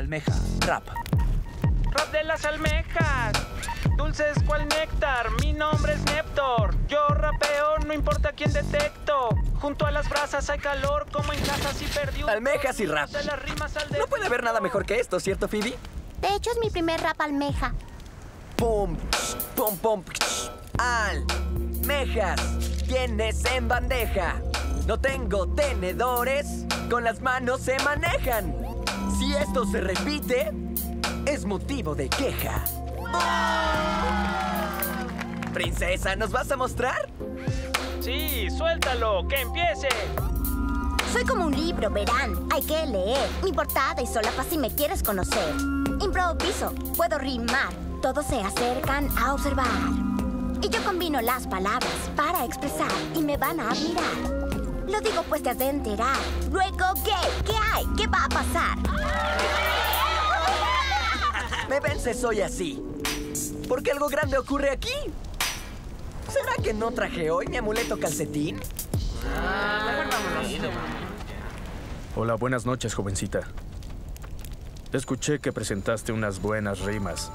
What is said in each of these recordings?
Almeja, rap. Rap de las almejas, dulces cual néctar. Mi nombre es Neptor. Yo rapeo, no importa quién detecto. Junto a las brasas hay calor, como en casa si perdí un... Almejas y rap. De las rimas al No puede haber nada mejor que esto, ¿cierto, Phoebe? De hecho, es mi primer rap almeja. Pum, pum, pum, almejas, tienes en bandeja. No tengo tenedores, con las manos se manejan. Si esto se repite, es motivo de queja. Princesa, ¿nos vas a mostrar? Sí, suéltalo, que empiece. Soy como un libro, verán. Hay que leer. Mi portada y solapa si me quieres conocer. Improviso, puedo rimar. Todos se acercan a observar. Y yo combino las palabras para expresar y me van a admirar. Lo digo pues te has de enterar. Luego, ¿qué hay? ¿Qué va a pasar? Me vence, soy así. ¿Por qué algo grande ocurre aquí? ¿Será que no traje hoy mi amuleto calcetín? Hola, buenas noches, jovencita. Escuché que presentaste unas buenas rimas.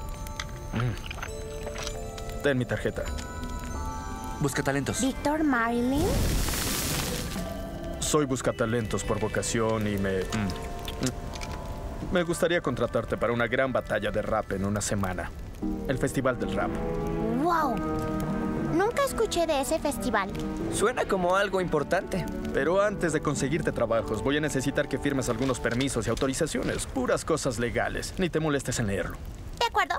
Ten mi tarjeta. Busca talentos. ¿Víctor Marilyn? Soy buscatalentos por vocación y me gustaría contratarte para una gran batalla de rap en una semana. El Festival del Rap. ¡Wow! Nunca escuché de ese festival. Suena como algo importante. Pero antes de conseguirte trabajos, voy a necesitar que firmes algunos permisos y autorizaciones. Puras cosas legales. Ni te molestes en leerlo. De acuerdo.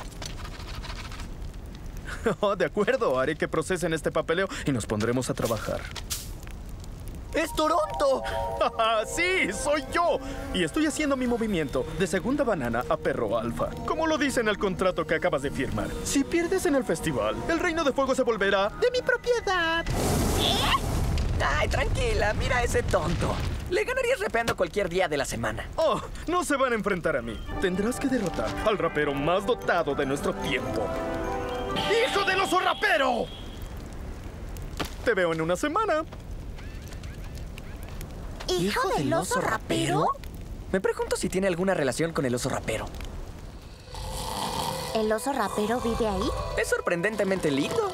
Oh, de acuerdo. Haré que procesen este papeleo y nos pondremos a trabajar. ¡Es Toronto! ¡Sí! ¡Soy yo! Y estoy haciendo mi movimiento de segunda banana a perro alfa. Como lo dice en el contrato que acabas de firmar. Si pierdes en el festival, el Reino de Fuego se volverá de mi propiedad. Ay, tranquila, mira a ese tonto. Le ganarías rapeando cualquier día de la semana. Oh, no se van a enfrentar a mí. Tendrás que derrotar al rapero más dotado de nuestro tiempo. ¡Hijo del oso rapero! Te veo en una semana. ¿Hijo del oso rapero? Me pregunto si tiene alguna relación con el oso rapero. ¿El oso rapero vive ahí? Es sorprendentemente lindo.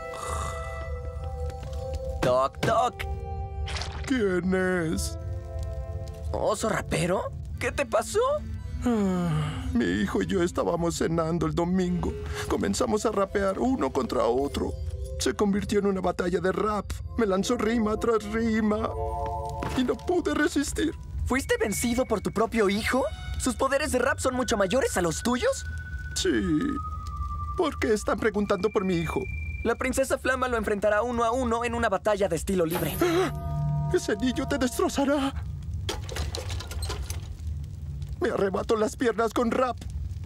Toc, toc. ¿Quién es? ¿Oso rapero? ¿Qué te pasó? Mi hijo y yo estábamos cenando el domingo. Comenzamos a rapear uno contra otro. Se convirtió en una batalla de rap. Me lanzó rima tras rima. Y no pude resistir. ¿Fuiste vencido por tu propio hijo? ¿Sus poderes de rap son mucho mayores a los tuyos? Sí. ¿Por qué están preguntando por mi hijo? La princesa Flama lo enfrentará 1 a 1 en una batalla de estilo libre. Ese niño te destrozará. Me arrebato las piernas con rap.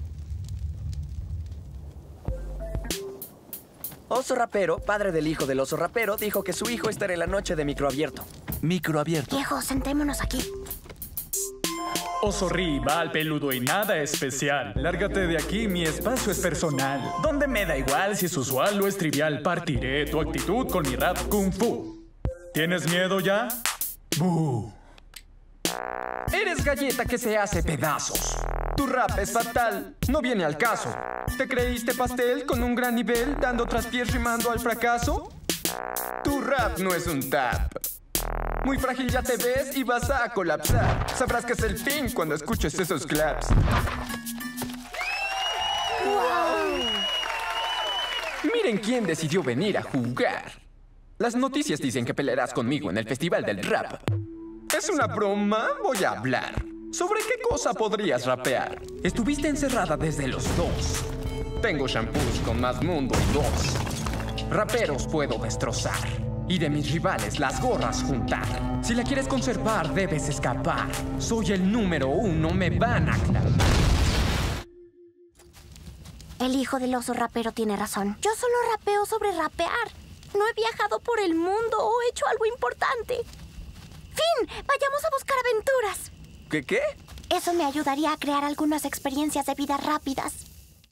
Oso Rapero, padre del hijo del oso rapero, dijo que su hijo estará en la noche de microabierto. Microabierto. Viejo, sentémonos aquí. Oso rival, peludo y nada especial. Lárgate de aquí, mi espacio es personal. Donde me da igual si es usual o es trivial. Partiré tu actitud con mi rap kung fu. ¿Tienes miedo ya? ¡Bú! Eres galleta que se hace pedazos. Tu rap es fatal, no viene al caso. ¿Te creíste pastel con un gran nivel, dando traspiés rimando al fracaso? Tu rap no es un tap. Muy frágil ya te ves y vas a colapsar. Sabrás que es el fin cuando escuches esos claps. Miren quién decidió venir a jugar. Las noticias dicen que pelearás conmigo en el Festival del Rap. ¿Es una broma? Voy a hablar. ¿Sobre qué cosa podrías rapear? Estuviste encerrada desde los 2. Tengo shampoos con más mundo y 2. Raperos puedo destrozar. Y de mis rivales las gorras juntar. Si la quieres conservar, debes escapar. Soy el número 1, me van a clavar. El hijo del oso rapero tiene razón. Yo solo rapeo sobre rapear. No he viajado por el mundo o hecho algo importante. ¡Fin! ¡Vayamos a buscar aventuras! ¿Qué? Eso me ayudaría a crear algunas experiencias de vida rápidas.